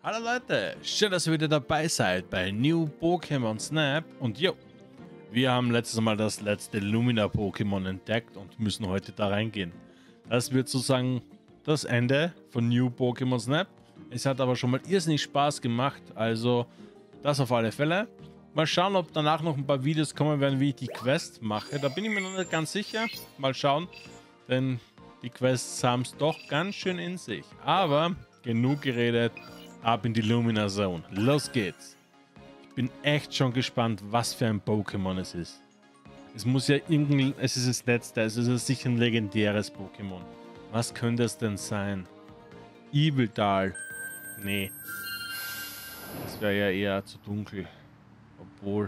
Hallo Leute, schön, dass ihr wieder dabei seid bei New Pokémon Snap. Und jo, wir haben letztes Mal das letzte Lumina-Pokémon entdeckt und müssen heute da reingehen. Das wird sozusagen das Ende von New Pokémon Snap. Es hat aber schon mal irrsinnig Spaß gemacht, also das auf alle Fälle. Mal schauen, ob danach noch ein paar Videos kommen werden, wie ich die Quest mache. Da bin ich mir noch nicht ganz sicher. Mal schauen, denn die Quests haben es doch ganz schön in sich. Aber genug geredet. Ab in die Lumina Zone. Los geht's. Ich bin echt schon gespannt, was für ein Pokémon es ist. Es muss ja irgendwie, es ist das letzte, es ist sicher ein legendäres Pokémon. Was könnte es denn sein? Yveltal. Nee. Das wäre ja eher zu dunkel. Obwohl.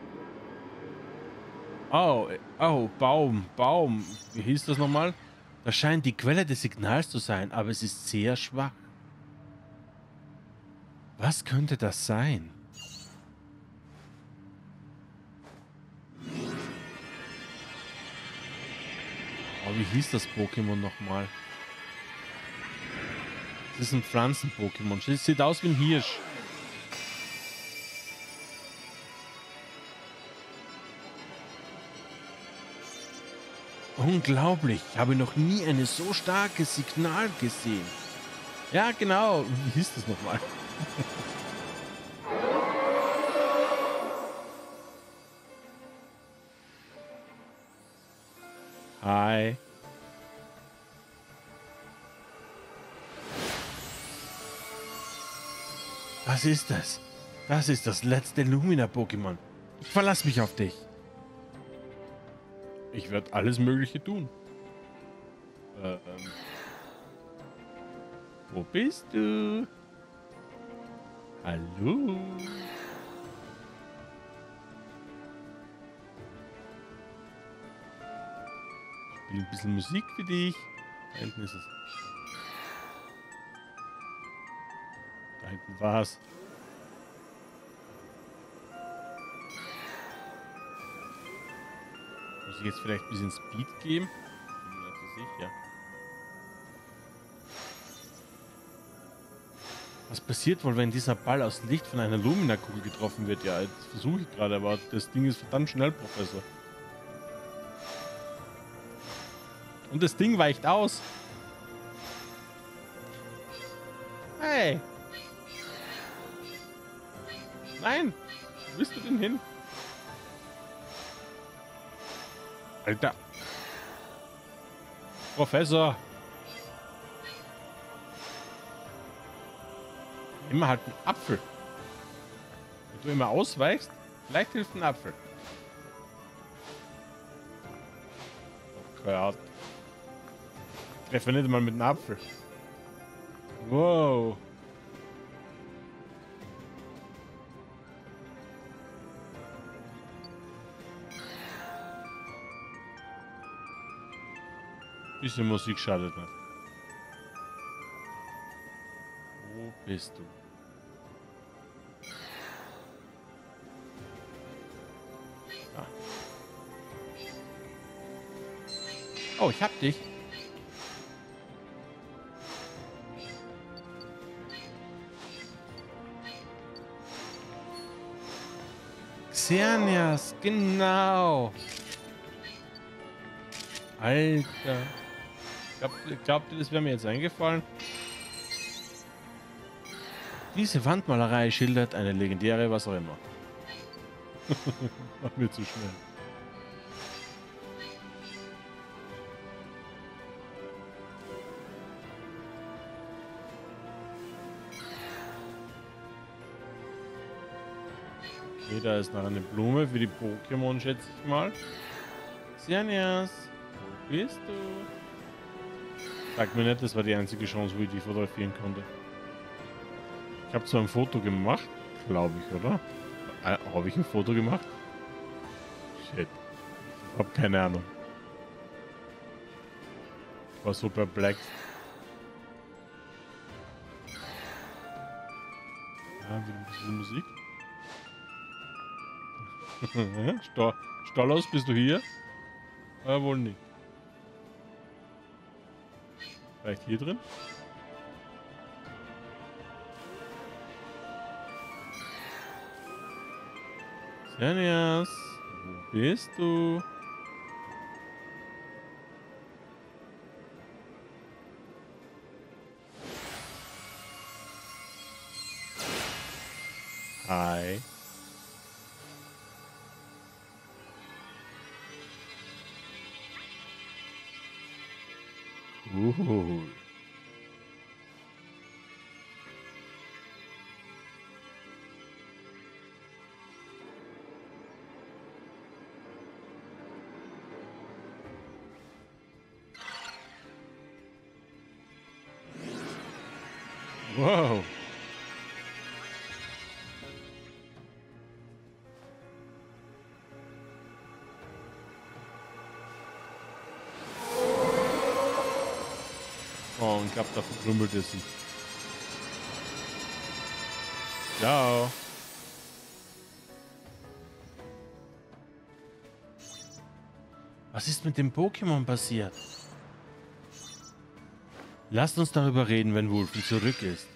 Oh, oh, Baum. Wie hieß das nochmal? Das scheint die Quelle des Signals zu sein, aber es ist sehr schwach. Was könnte das sein? Oh, wie hieß das Pokémon nochmal? Das ist ein Pflanzen-Pokémon. Sieht aus wie ein Hirsch. Unglaublich. Ich habe noch nie ein so starkes Signal gesehen. Ja, genau. Wie hieß das nochmal? Hi. Was ist das? Das ist das letzte Lumina-Pokémon. Ich verlasse mich auf dich. Ich werde alles Mögliche tun. Wo bist du? Hallo? Ich spiele ein bisschen Musik für dich. Da hinten ist es. Da hinten war's. Muss ich jetzt vielleicht ein bisschen Speed geben? Bin mir nicht so sicher. Was passiert wohl, wenn dieser Ball aus Licht von einer Lumina-Kugel getroffen wird? Ja, jetzt versuche ich gerade, aber das Ding ist verdammt schnell, Professor. Und das Ding weicht aus. Hey! Nein! Wo bist du denn hin? Alter! Professor! Immer halt einen Apfel. Wenn du immer ausweichst, vielleicht hilft ein Apfel. Oh Gott. Ich treffe nicht mal mit einem Apfel. Wow. Bisschen Musik schadet nicht. Wo bist du? Ah. Oh, ich hab dich. Xerneas, genau. Alter. Glaubt ihr, das wäre mir jetzt eingefallen? Diese Wandmalerei schildert eine legendäre, was auch immer. War mir zu schnell. Okay, da ist noch eine Blume für die Pokémon, schätze ich mal. Xerneas, wo bist du? Sag mir nicht, das war die einzige Chance, wo ich die fotografieren konnte. Ich habe zwar ein Foto gemacht, glaube ich, oder? Habe ich ein Foto gemacht? Shit. Ich habe keine Ahnung. Ich war so perplex. Ja, wieder ein bisschen Musik. Stollos, bist du hier? Wohl nicht. Vielleicht hier drin? Xenias, wo bist du? Hi. Cool. Wow. Oh, und gab da verkrümmelt ist. Ciao. Was ist mit dem Pokémon passiert? Lasst uns darüber reden, wenn Wulfen zurück ist.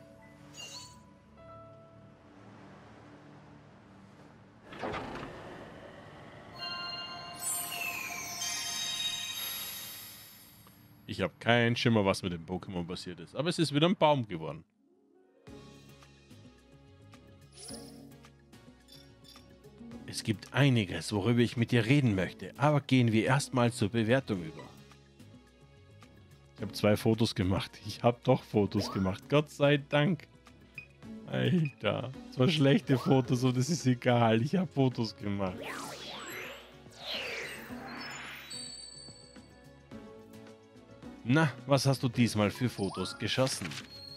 Ich habe keinen Schimmer, was mit dem Pokémon passiert ist. Aber es ist wieder ein Baum geworden. Es gibt einiges, worüber ich mit dir reden möchte. Aber gehen wir erstmal zur Bewertung über. Ich habe 2 Fotos gemacht. Ich habe doch Fotos gemacht. Gott sei Dank. Alter. Zwar schlechte Fotos, aber das ist egal. Ich habe Fotos gemacht. Na, was hast du diesmal für Fotos geschossen?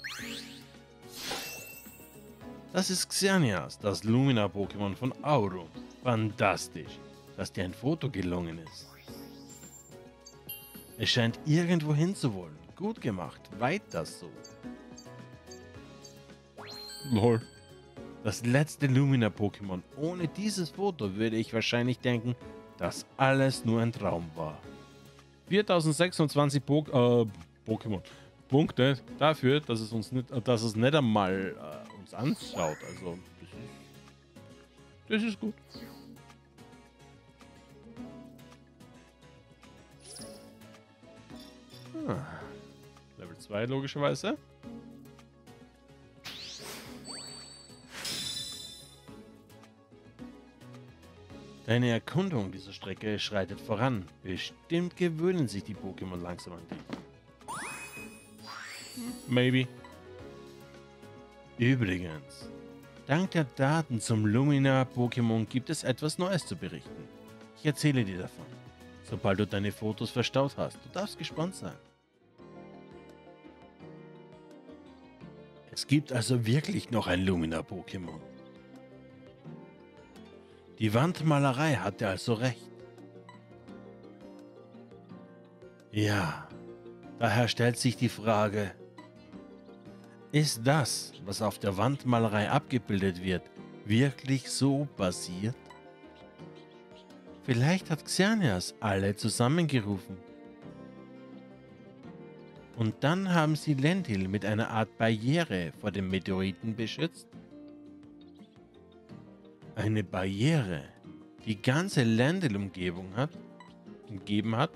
Das ist Xerneas, das Lumina-Pokémon von Aurum. Fantastisch, dass dir ein Foto gelungen ist. Es scheint irgendwo hinzuwollen. Gut gemacht, weiter so. Lol. Das letzte Lumina-Pokémon. Ohne dieses Foto würde ich wahrscheinlich denken, dass alles nur ein Traum war. 4026 Pokémon Punkte dafür, dass es uns nicht einmal uns anschaut. Also das ist gut. Level 2 logischerweise. Deine Erkundung dieser Strecke schreitet voran. Bestimmt gewöhnen sich die Pokémon langsam an dich. Maybe. Übrigens, dank der Daten zum Lumina-Pokémon gibt es etwas Neues zu berichten. Ich erzähle dir davon, sobald du deine Fotos verstaut hast. Du darfst gespannt sein. Es gibt also wirklich noch ein Lumina-Pokémon. Die Wandmalerei hatte also recht. Ja, daher stellt sich die Frage, ist das, was auf der Wandmalerei abgebildet wird, wirklich so passiert? Vielleicht hat Xerneas alle zusammengerufen. Und dann haben sie Lentil mit einer Art Barriere vor dem Meteoriten beschützt? Eine Barriere, die ganze Lentil-Umgebung umgeben hat?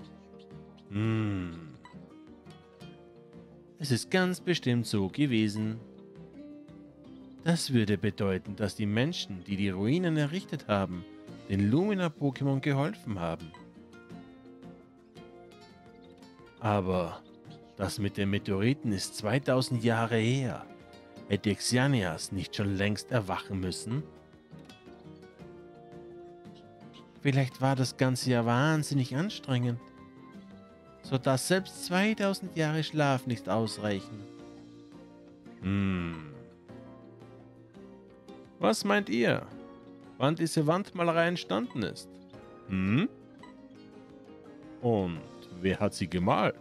Es ist ganz bestimmt so gewesen. Das würde bedeuten, dass die Menschen, die die Ruinen errichtet haben, den Lumina-Pokémon geholfen haben. Aber das mit dem Meteoriten ist 2000 Jahre her. Hätte Xerneas nicht schon längst erwachen müssen? Vielleicht war das Ganze ja wahnsinnig anstrengend, sodass selbst 2000 Jahre Schlaf nicht ausreichen. Was meint ihr, wann diese Wandmalerei entstanden ist? Und wer hat sie gemalt?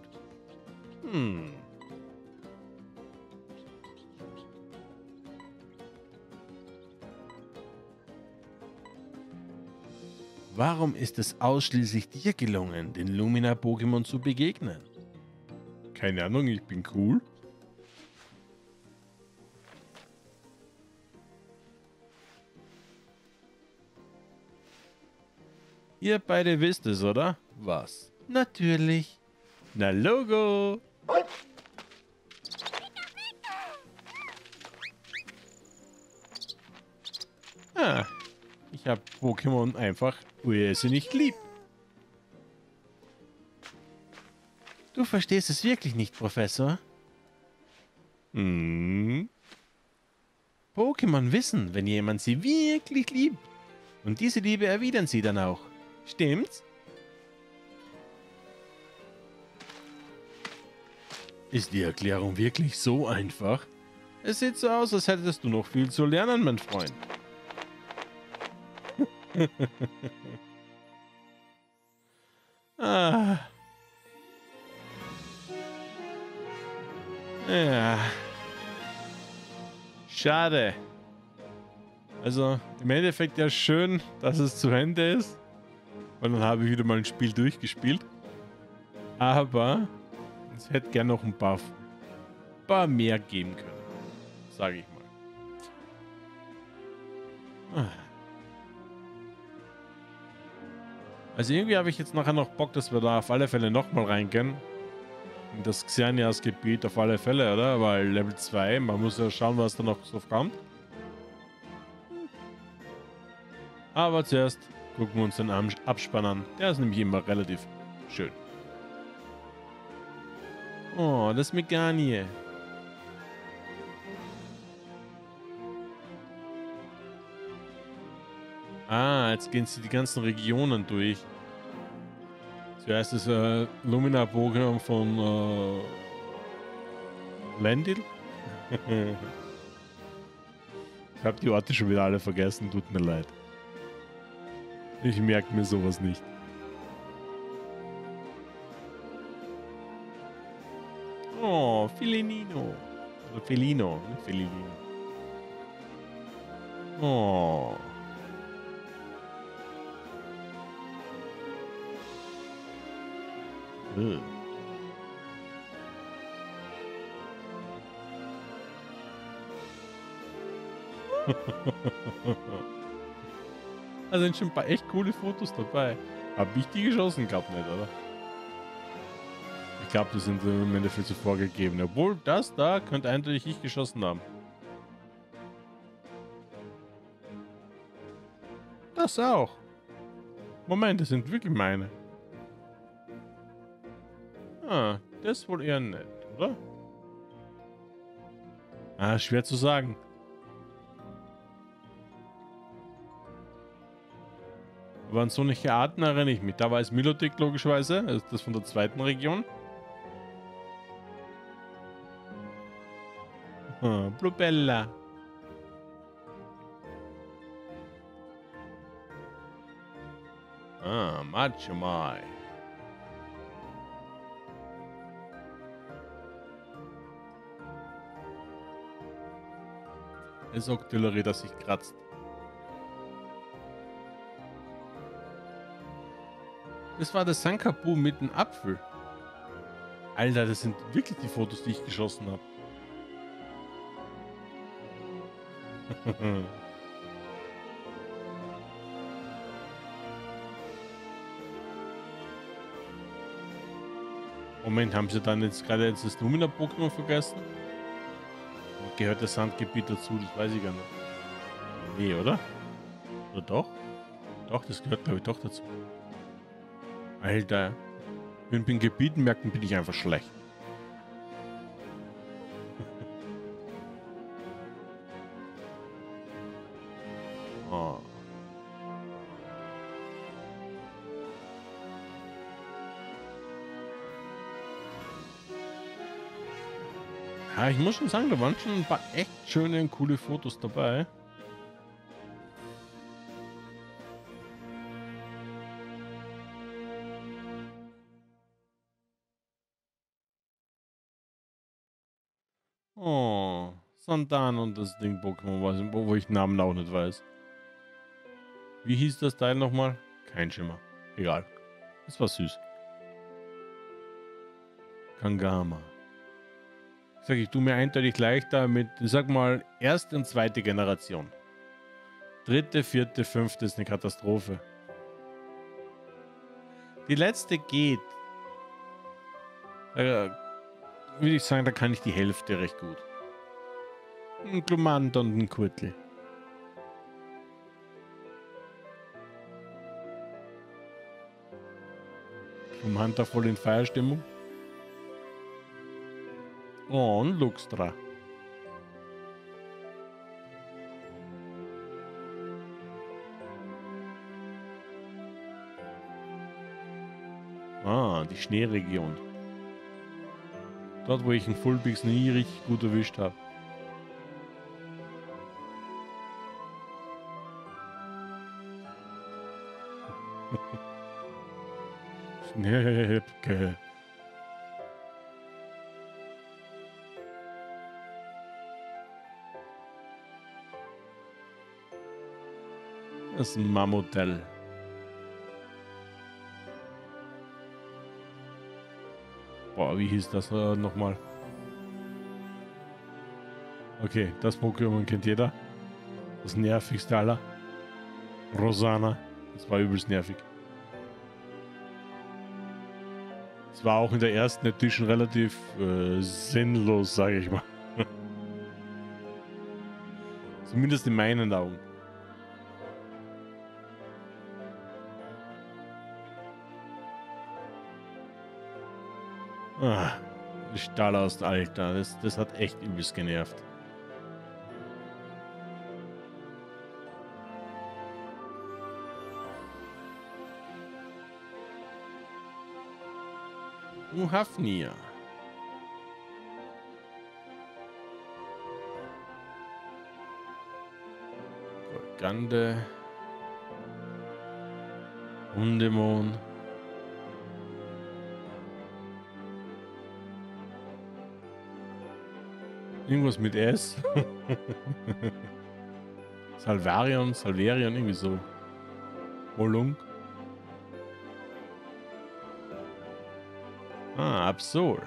Warum ist es ausschließlich dir gelungen, den Lumina-Pokémon zu begegnen? Keine Ahnung, ich bin cool. Ihr beide wisst es, oder? Was? Natürlich. Na Logo. Ah, ich habe Pokémon einfach nicht lieb. Du verstehst es wirklich nicht, Professor? Hm? Pokémon wissen, wenn jemand sie wirklich liebt. Und diese Liebe erwidern sie dann auch. Stimmt's? Ist die Erklärung wirklich so einfach? Es sieht so aus, als hättest du noch viel zu lernen, mein Freund. Ah. Ja. Schade. Also, im Endeffekt ja schön, dass es zu Ende ist. Weil dann habe ich wieder mal ein Spiel durchgespielt. Aber es hätte gern noch ein paar mehr geben können. Sage ich mal. Also irgendwie habe ich jetzt nachher noch Bock, dass wir da auf alle Fälle nochmal reingehen. In das Xerneas-Gebiet auf alle Fälle, oder? Weil Level 2, man muss ja schauen, was da noch so kommt. Aber zuerst gucken wir uns den Abspann an. Der ist nämlich immer relativ schön. Oh, das Meganie. Ah, jetzt gehen sie die ganzen Regionen durch. Zuerst ist Lumina-Pokémon von Lendil. Ich habe die Orte schon wieder alle vergessen, tut mir leid. Ich merke mir sowas nicht. Oh, Felinino. Oder Felino, ne? Felinino. Oh. Also sind schon ein paar echt coole Fotos dabei. Hab ich die geschossen gehabt, nicht, oder? Ich glaube, die sind im Endeffekt so vorgegeben. Obwohl, das da könnte eindeutig ich geschossen haben. Das auch. Moment, das sind wirklich meine. Ah, das ist wohl eher nett, oder? Ah, schwer zu sagen. Aber an solche Arten erinnere ich mich. Da war es Milotic logischerweise. Ist das von der zweiten Region? Ah, Blubella. Ah, Machomai. Es Octillery, das sich kratzt. Das war der Sankapu mit dem Apfel. Alter, das sind wirklich die Fotos, die ich geschossen habe. Moment, haben sie dann jetzt gerade das Lumina-Pokémon vergessen? Gehört das Sandgebiet dazu? Das weiß ich gar nicht. Nee, oder? Oder doch? Doch, das gehört glaube ich doch dazu. Alter. Wenn ich in Gebieten merken, bin ich einfach schlecht. Oh. Ja, ich muss schon sagen, da waren schon ein paar echt schöne und coole Fotos dabei. Oh, Sandan und das Ding Pokémon, wo ich den Namen auch nicht weiß. Wie hieß das Teil nochmal? Kein Schimmer. Egal. Es war süß. Kangama. Ich tue mir eindeutig leichter mit, ich sag mal, erste und zweite Generation. Dritte, vierte, fünfte ist eine Katastrophe. Die letzte geht. Würde ich sagen, da kann ich die Hälfte recht gut. Ein Glumanda und ein Kurtl. Glumanda voll in Feierstimmung. Oh, und Luxtra. Ah, die Schneeregion. Dort, wo ich einen Fullpix nie richtig gut erwischt habe. Schnäppke. Das ist ein Mammutel. Boah, wie hieß das nochmal? Okay, das Pokémon kennt jeder. Das nervigste aller. Rosanna. Das war übelst nervig. Es war auch in der ersten Edition relativ sinnlos, sage ich mal. Zumindest in meinen Augen. Ah, Stahlast, Alter. Das hat echt übelst genervt. Hafnia. Golgande. Hundemon. Irgendwas mit S. Salvarion, irgendwie so. Molung. Ah, Absol.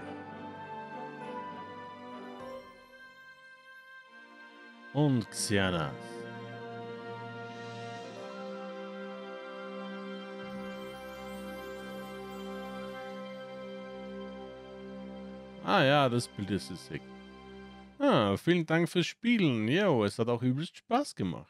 Und Xernas. Ah ja, das Bild ist sick. Ah, vielen Dank fürs Spielen. Jo, es hat auch übelst Spaß gemacht.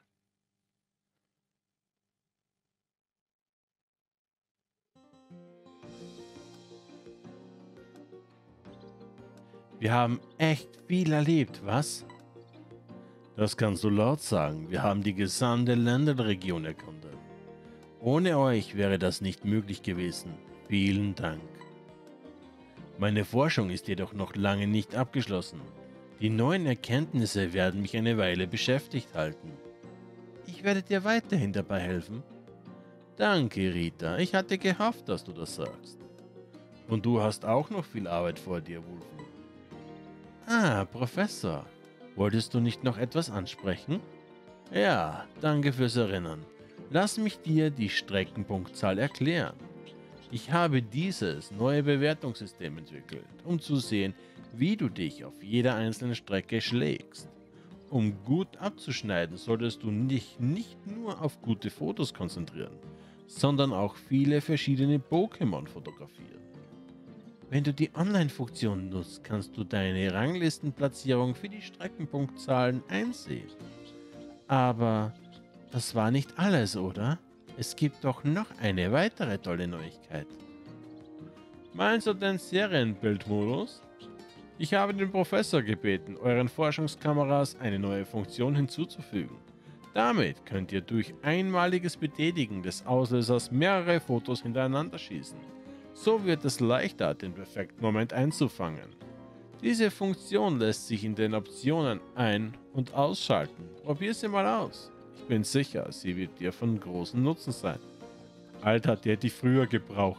Wir haben echt viel erlebt, was? Das kannst du laut sagen. Wir haben die gesamte Länderregion erkundet. Ohne euch wäre das nicht möglich gewesen. Vielen Dank. Meine Forschung ist jedoch noch lange nicht abgeschlossen. Die neuen Erkenntnisse werden mich eine Weile beschäftigt halten. Ich werde dir weiterhin dabei helfen. Danke, Rita. Ich hatte gehofft, dass du das sagst. Und du hast auch noch viel Arbeit vor dir, Wulfen. Ah, Professor. Wolltest du nicht noch etwas ansprechen? Ja, danke fürs Erinnern. Lass mich dir die Streckenpunktzahl erklären. Ich habe dieses neue Bewertungssystem entwickelt, um zu sehen, wie du dich auf jeder einzelnen Strecke schlägst. Um gut abzuschneiden, solltest du dich nicht nur auf gute Fotos konzentrieren, sondern auch viele verschiedene Pokémon fotografieren. Wenn du die Online-Funktion nutzt, kannst du deine Ranglistenplatzierung für die Streckenpunktzahlen einsehen. Aber das war nicht alles, oder? Es gibt doch noch eine weitere tolle Neuigkeit. Meinst du den Serienbildmodus? Ich habe den Professor gebeten, euren Forschungskameras eine neue Funktion hinzuzufügen. Damit könnt ihr durch einmaliges Betätigen des Auslösers mehrere Fotos hintereinander schießen. So wird es leichter, den perfekten Moment einzufangen. Diese Funktion lässt sich in den Optionen ein- und ausschalten. Probier sie mal aus. Ich bin sicher, sie wird dir von großem Nutzen sein. Alter, die hätte ich früher gebraucht.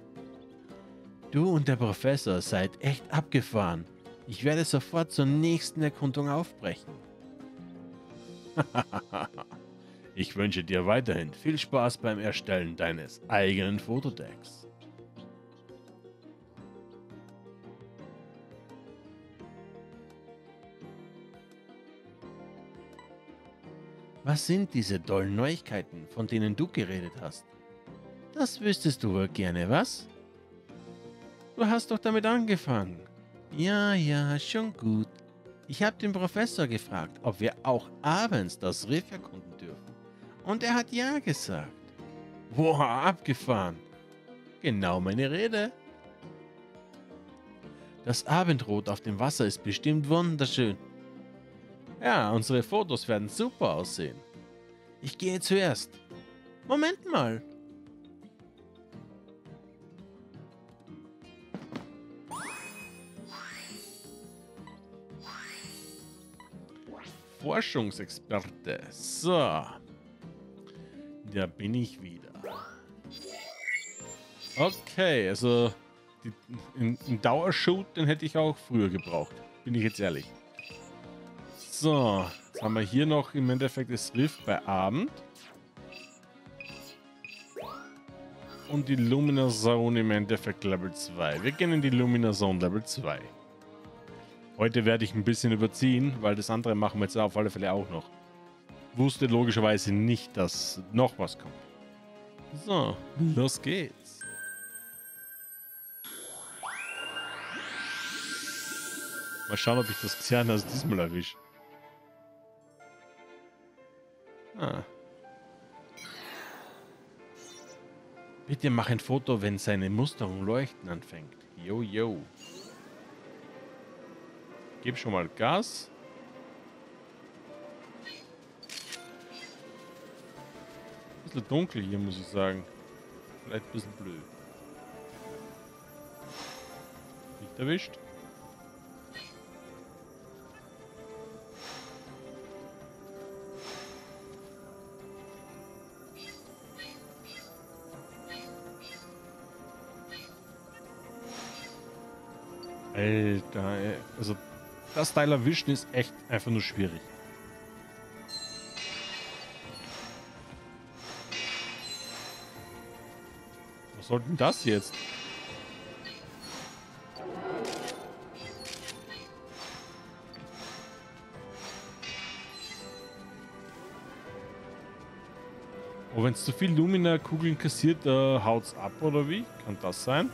Du und der Professor seid echt abgefahren. Ich werde sofort zur nächsten Erkundung aufbrechen. Ich wünsche dir weiterhin viel Spaß beim Erstellen deines eigenen Fotodecks. Was sind diese tollen Neuigkeiten, von denen du geredet hast? Das wüsstest du wohl gerne, was? Du hast doch damit angefangen. Ja, ja, schon gut. Ich habe den Professor gefragt, ob wir auch abends das Riff erkunden dürfen. Und er hat ja gesagt. Boah, abgefahren. Genau meine Rede. Das Abendrot auf dem Wasser ist bestimmt wunderschön. Ja, unsere Fotos werden super aussehen. Ich gehe zuerst. Moment mal. Forschungsexperte. So. Da bin ich wieder. Okay, also einen Dauershoot, den hätte ich auch früher gebraucht. Bin ich jetzt ehrlich. So, jetzt haben wir hier noch im Endeffekt das Riff bei Abend. Und die Lumina Zone im Endeffekt Level 2. Wir gehen in die Lumina Zone Level 2. Heute werde ich ein bisschen überziehen, weil das andere machen wir jetzt auf alle Fälle auch noch. Wusste logischerweise nicht, dass noch was kommt. So, los geht's. Mal schauen, ob ich das Xernas diesmal erwische. Ah. Bitte mach ein Foto, wenn seine Musterung leuchten anfängt. Jo, jo. Gib schon mal Gas. Ein bisschen dunkel hier, muss ich sagen. Vielleicht ein bisschen blöd. Nicht erwischt. Alter, also das Teil erwischen ist echt einfach nur schwierig. Was soll denn das jetzt? Oh, wenn es zu viel Lumina-Kugeln kassiert, haut's ab oder wie? Kann das sein?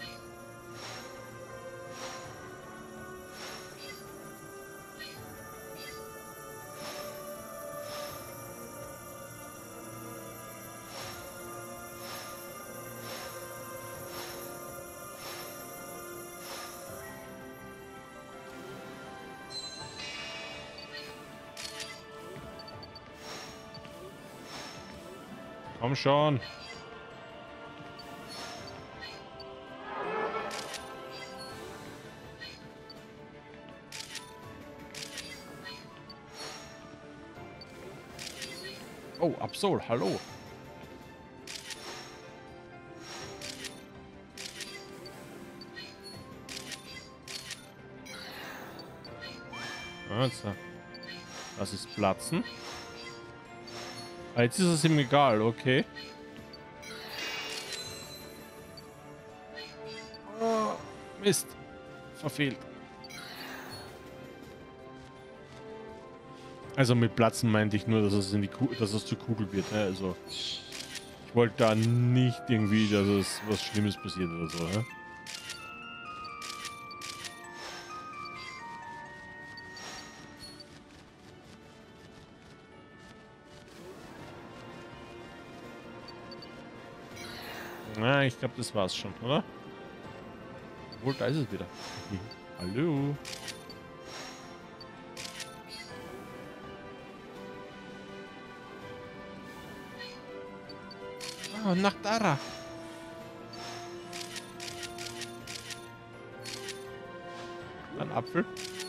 Komm schon. Oh, Absol, hallo. Also, das ist Platzen. Ah, jetzt ist es ihm egal, okay. Oh, Mist. Verfehlt. Also mit Platzen meinte ich nur, dass es dass es zur Kugel wird. Ne? Also ich wollte da nicht irgendwie, dass es was Schlimmes passiert oder so. Ne? Na, ich glaube, das war's schon, oder? Obwohl, da ist es wieder. Hallo. Oh, nach Dara. Ein Apfel.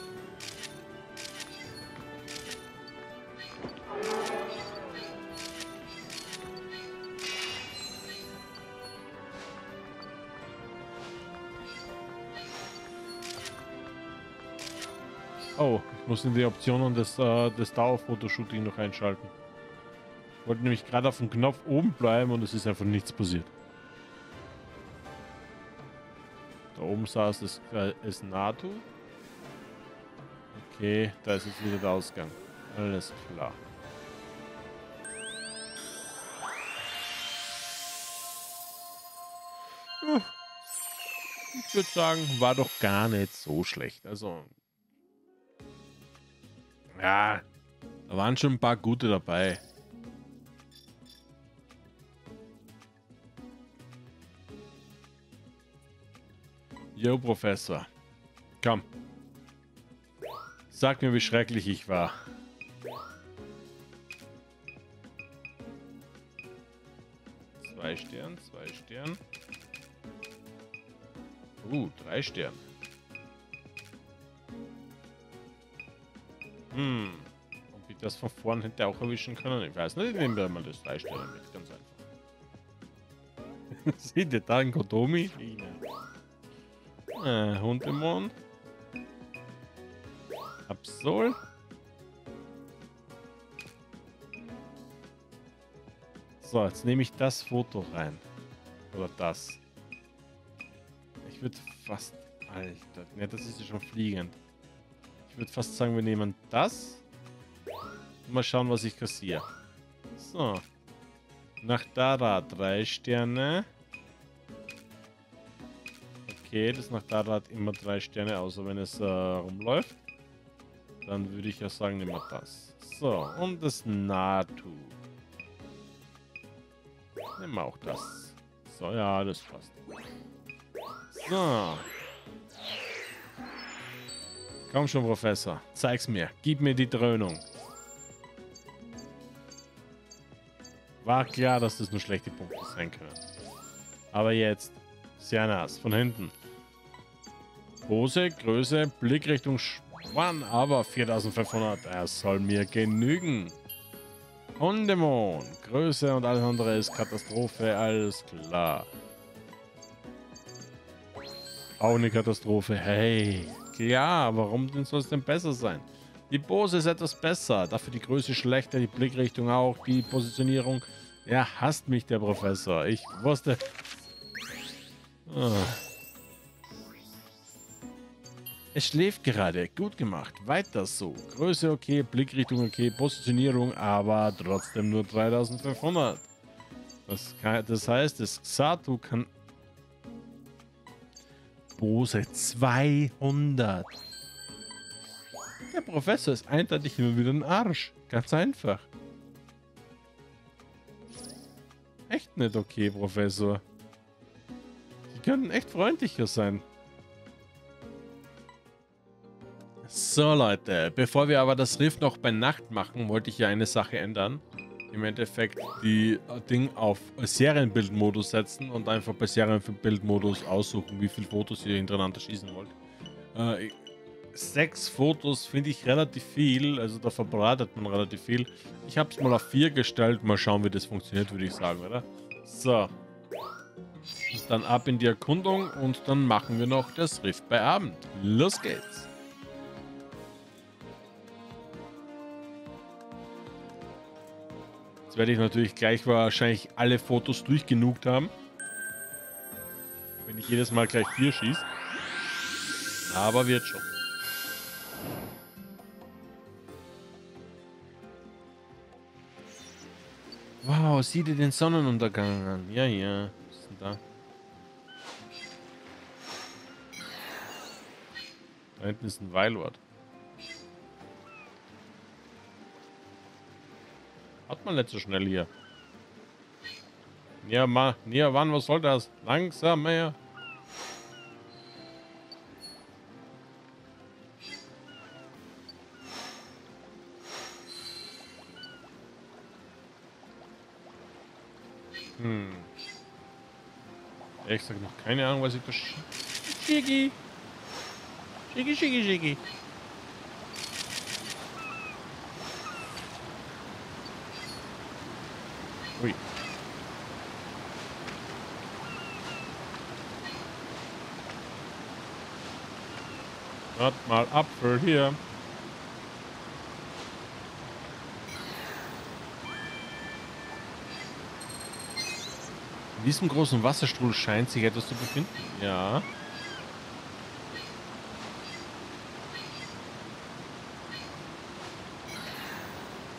Oh, ich muss in die Optionen des Dauerfotoshooting noch einschalten. Ich wollte nämlich gerade auf dem Knopf oben bleiben und es ist einfach nichts passiert. Da oben saß es NATO. Okay, da ist jetzt wieder der Ausgang. Alles klar. Ich würde sagen, war doch gar nicht so schlecht. Also, ja, da waren schon ein paar gute dabei. Jo, Professor. Komm. Sag mir, wie schrecklich ich war. Zwei Sterne, 2 Sterne. 3 Sterne. Ob ich das von vorn hätte auch erwischen können? Ich weiß nicht, nehmen wir mal das 3 Sterne mit, ganz einfach. Seht ihr da ein Kotomi? Hundemon. Absol. So, jetzt nehme ich das Foto rein. Oder das. Ich würde fast... Alter, ne, das ist ja schon fliegend. Ich würde fast sagen, wir nehmen das. Und mal schauen, was ich kassiere. So. Nach Dara 3 Sterne. Okay, das nach Dara hat immer 3 Sterne, außer wenn es rumläuft. Dann würde ich ja sagen, nehmen wir das. So, und das Natu. Nehmen wir auch das. So, ja, das passt. So. Komm schon, Professor. Zeig's mir. Gib mir die Dröhnung. War klar, dass das nur schlechte Punkte sein können. Aber jetzt. Sehr nass. Von hinten. Pose, Größe, Blickrichtung Schwann, aber 4500. Er soll mir genügen. Hundemon. Größe und alles andere ist Katastrophe. Alles klar. Auch eine Katastrophe. Hey. Klar, warum denn soll es denn besser sein? Die Pose ist etwas besser. Dafür die Größe schlechter, die Blickrichtung auch, die Positionierung. Er hasst mich, der Professor. Ich wusste... Es schläft gerade. Gut gemacht. Weiter so. Größe okay, Blickrichtung okay, Positionierung, aber trotzdem nur 3500. Das heißt, das Xatu kann... Pose 200. Der Professor ist eindeutig immer wieder ein Arsch. Ganz einfach. Echt nicht okay, Professor. Sie können echt freundlicher sein. So, Leute. Bevor wir aber das Riff noch bei Nacht machen, wollte ich ja eine Sache ändern. Im Endeffekt die Ding auf Serienbildmodus setzen und einfach bei Serienbildmodus aussuchen, wie viele Fotos ihr hintereinander schießen wollt. 6 Fotos finde ich relativ viel, also da verbratet man relativ viel. Ich habe es mal auf 4 gestellt, mal schauen, wie das funktioniert, würde ich sagen, oder? So. Und dann ab in die Erkundung und dann machen wir noch das Riff bei Abend. Los geht's! Jetzt werde ich natürlich gleich wahrscheinlich alle Fotos durchgenugt haben. Wenn ich jedes Mal gleich 4 schieße. Aber wird schon. Wow, sieh dir den Sonnenuntergang an. Ja, ja. Was ist denn da? Da hinten ist ein Weilort. Hat man nicht so schnell hier. Ja, wann, was soll das? Langsam mehr. Ehrlich gesagt noch keine Ahnung, was ich da... Schicki! Schicki, schicki, schicki! Ui. Wart mal, Apfel hier. In diesem großen Wasserstrudel scheint sich etwas zu befinden. Ja.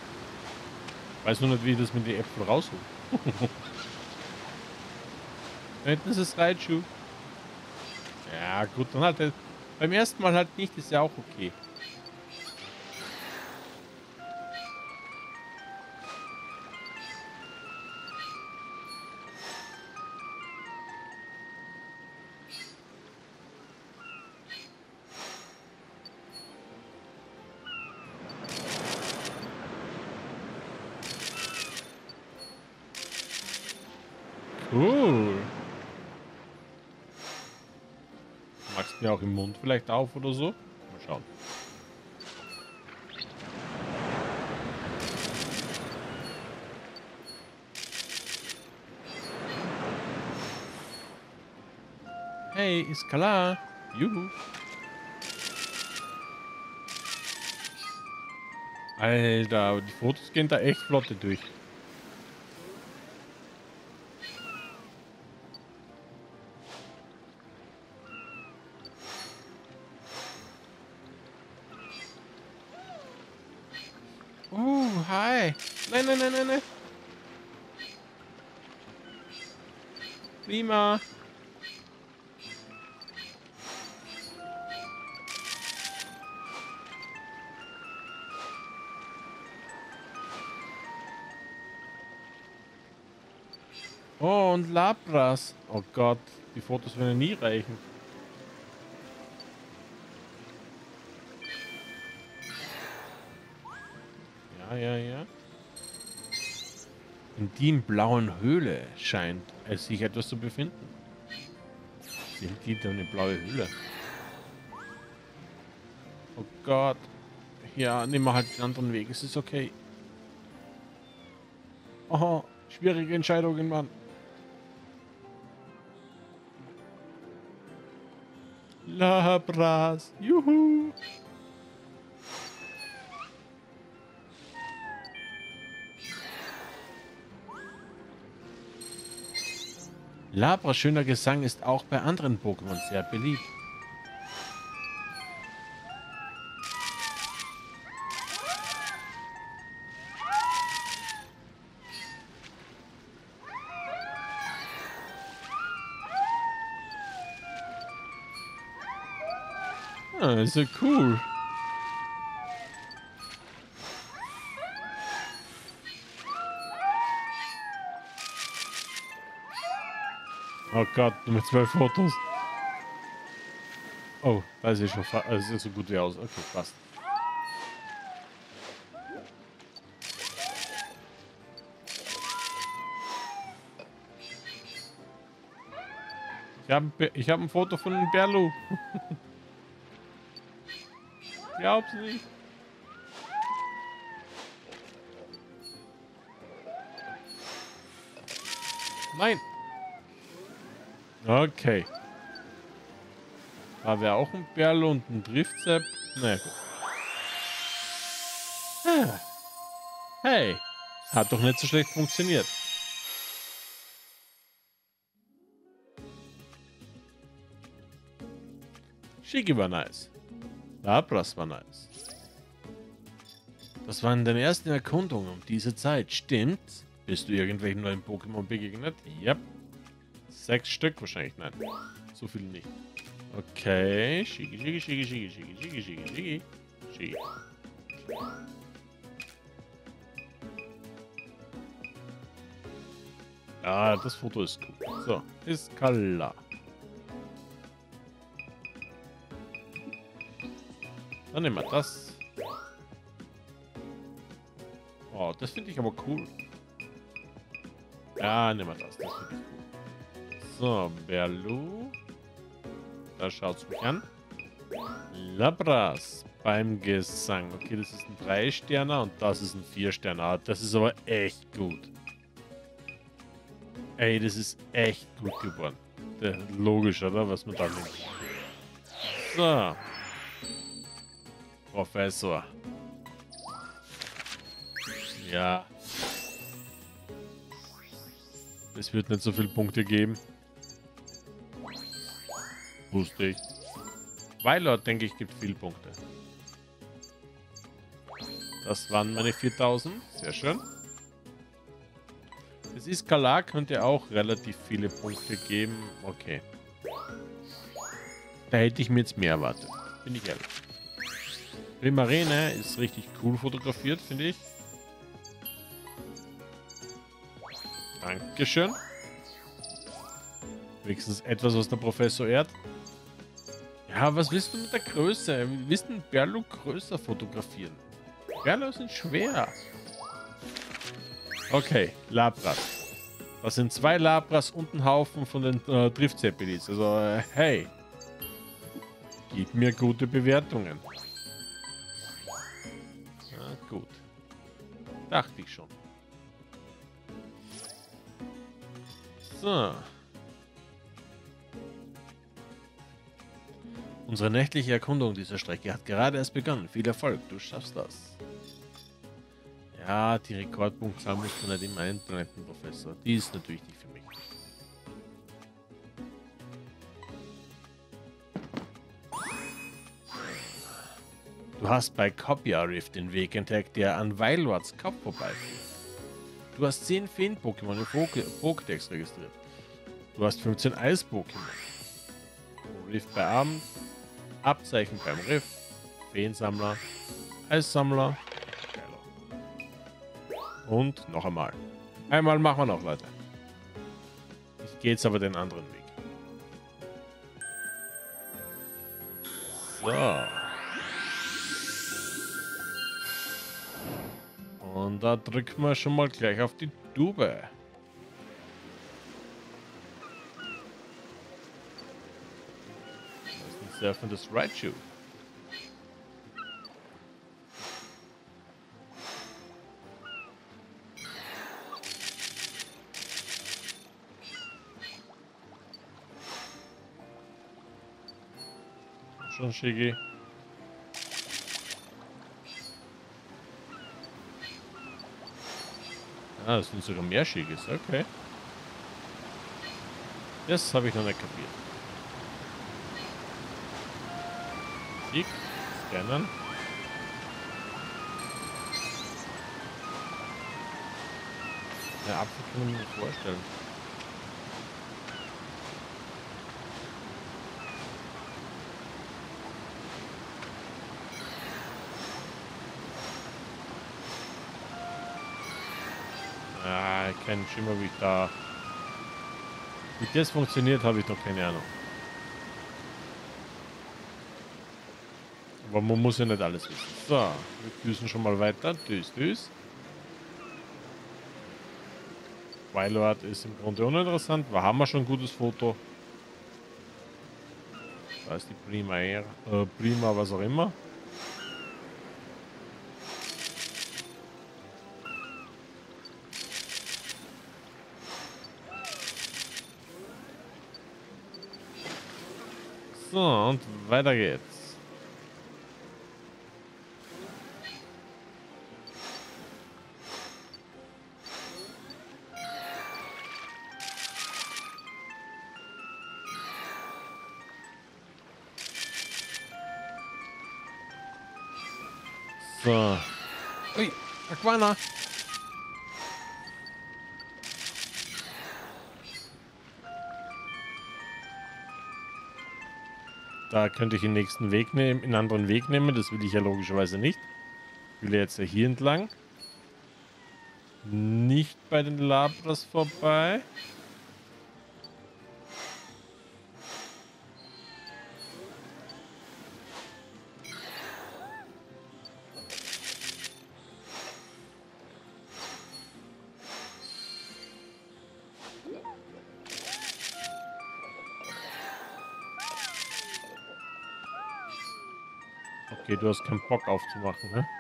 Weiß nur nicht, wie ich das mit den Äpfeln raushole. Da hinten ist es Raichu. Ja, gut, dann halt beim ersten Mal halt nicht, ist ja auch okay. Cool. Machst du mir auch im Mund vielleicht auf oder so? Mal schauen. Hey, ist klar. Juhu. Alter, die Fotos gehen da echt flotte durch. Hi. Nein, nein, nein, nein, nein. Prima. Oh, und Labras. Oh Gott, die Fotos werden nie reichen. Ja, ja, ja. In die blauen Höhle scheint es sich etwas zu befinden. Sind die da eine blaue Höhle? Oh Gott. Ja, nehmen wir halt den anderen Weg. Es ist okay. Oh, schwierige Entscheidungen, Mann. Labras. Juhu. Labras schöner Gesang ist auch bei anderen Pokémon sehr beliebt. Ah, ist ja cool. Oh Gott, nur 12 Fotos. Oh, da ist schon sieht so gut wie aus. Okay, passt. Ich hab ein Foto von einem Berlu. Glaub's nicht. Nein. Okay. Da wäre auch ein Berlu und ein Driftzap. Na gut. Ah. Hey. Hat doch nicht so schlecht funktioniert. Shigi war nice. Labras war nice. Das waren deine ersten Erkundungen um diese Zeit, stimmt? Bist du irgendwelchen neuen Pokémon begegnet? Ja. Yep. 6 Stück wahrscheinlich, nein. So viel nicht. Okay. Shigi, Shigi, Shigi, Shigi, Shigi, Shigi, Shigi, Shigi. Shigi. Ah, das Foto ist cool. So, ist klar. Dann nehmen wir das. Oh, das finde ich aber cool. Ja, nehmen wir das. Das finde ich cool. So, Berlu. Da schaut es mich an. Labras beim Gesang. Okay, das ist ein 3-Sterner und das ist ein 4-Sterner. Das ist aber echt gut. Ey, das ist echt gut geworden. Logisch, oder? Was man da nimmt. So. Professor. Ja. Es wird nicht so viele Punkte geben. Wusste ich. Weilord, denke ich, gibt viele Punkte. Das waren meine 4000. Sehr schön. Das Iskalar könnte auch relativ viele Punkte geben. Okay. Da hätte ich mir jetzt mehr erwartet. Bin ich ehrlich. Primarene ist richtig cool fotografiert, finde ich. Dankeschön. Wenigstens etwas, was der Professor ehrt. Ja, was willst du mit der Größe? Wir müssen Berlo größer fotografieren. Berlo sind schwer. Okay, Labras. Das sind 2 Labras und ein Haufen von den Driftzeppelis. Also, hey. Gib mir gute Bewertungen. Na gut. Dachte ich schon. So. Unsere nächtliche Erkundung dieser Strecke hat gerade erst begonnen. Viel Erfolg, du schaffst das. Ja, die Rekordpunktzahl muss man nicht immer einblenden, Professor. Die ist natürlich nicht für mich. Du hast bei Copia Rift den Weg entdeckt, der an Weilwards Kopf vorbeiführt. Du hast 10 Feen-Pokémon im Pokédex registriert. Du hast 15 Eis-Pokémon. Rift bei Abend, Abzeichen beim Riff, Feensammler, Eissammler. Und noch einmal. Einmal machen wir noch, Leute. Ich gehe jetzt aber den anderen Weg. So. Und da drücken wir schon mal gleich auf die Tube. Das ist ein surfendes Raichu. Schon Shiggy. Ah, das sind sogar mehr Shiggys, okay. Das habe ich noch nicht kapiert. Sieg, scannen. Der Apfel kann ich mir nicht vorstellen. Ah, kein Schimmer, wie ich da... Wie das funktioniert, habe ich noch keine Ahnung. Aber man muss ja nicht alles wissen. So, wir düsen schon mal weiter. Düs. Weilwart ist im Grunde uninteressant. Da haben wir schon ein gutes Foto. Da ist die Prima, was auch immer. So, und weiter geht's. So. Ui, Aquana. Da könnte ich den nächsten Weg nehmen, einen anderen Weg nehmen. Das will ich ja logischerweise nicht. Ich will jetzt ja hier entlang. Nicht bei den Labras vorbei. Okay, du hast keinen Bock aufzumachen, ne?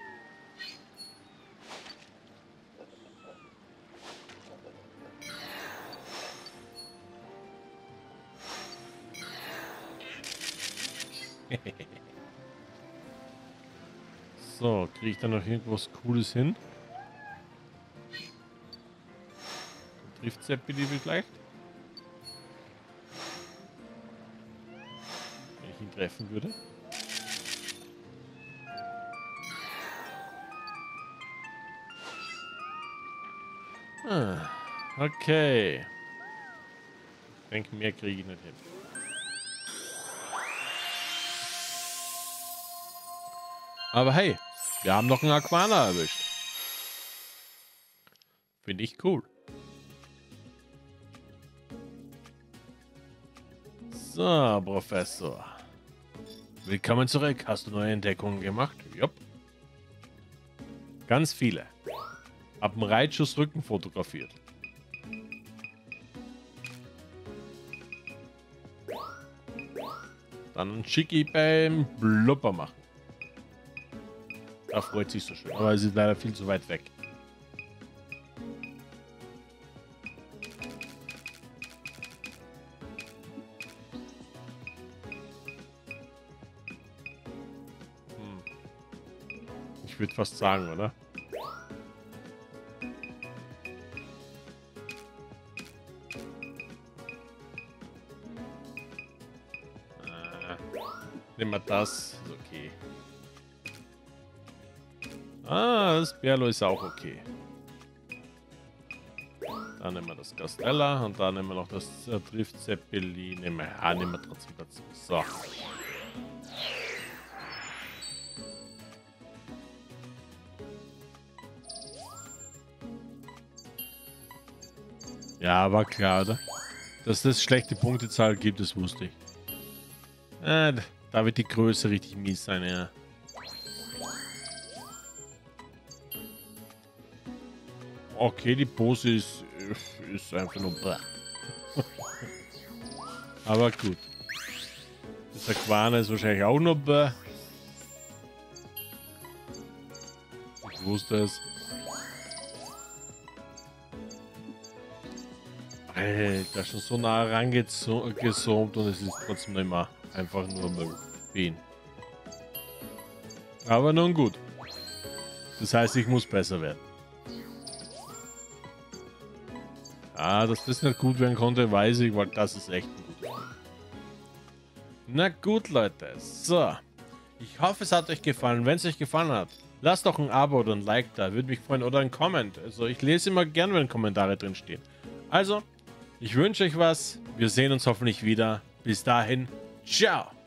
So, kriege ich da noch irgendwas Cooles hin? Trifft Zeppeli vielleicht? Wenn ich ihn treffen würde. Ah. Okay. Ich denke, mehr kriege ich nicht hin. Aber hey, wir haben noch einen Aquana erwischt. Finde ich cool. So, Professor. Willkommen zurück. Hast du neue Entdeckungen gemacht? Jupp. Ganz viele. Hab einen Reitschuss Rücken fotografiert. Dann ein Schicki beim Blubber machen. Da freut sich so schön. Aber sie ist leider viel zu weit weg. Ich würde fast sagen, oder? Nehmen wir das. Ist okay. Ah, das Berlo ist auch okay. Dann nehmen wir das Castella und dann nehmen wir noch das Drift Zeppelin. Nehmen wir trotzdem dazu. So. Ja, war klar, oder? Dass das schlechte Punktezahl gibt, das wusste ich. Da wird die Größe richtig mies sein, ja. Okay, die Pose ist einfach nur... Aber gut. Das Aquana ist wahrscheinlich auch nur... Ich wusste es. Alter, schon so nah rangezoomt und es ist trotzdem nicht mehr einfach nur Müll. Wien. Aber nun gut. Das heißt, ich muss besser werden. Ah, dass das nicht gut werden konnte, weiß ich, weil das ist echt gut. Na gut, Leute. So. Ich hoffe, es hat euch gefallen. Wenn es euch gefallen hat, lasst doch ein Abo oder ein Like da. Würde mich freuen. Oder ein Comment. Also ich lese immer gern, wenn Kommentare drin stehen. Also, ich wünsche euch was. Wir sehen uns hoffentlich wieder. Bis dahin. Ciao.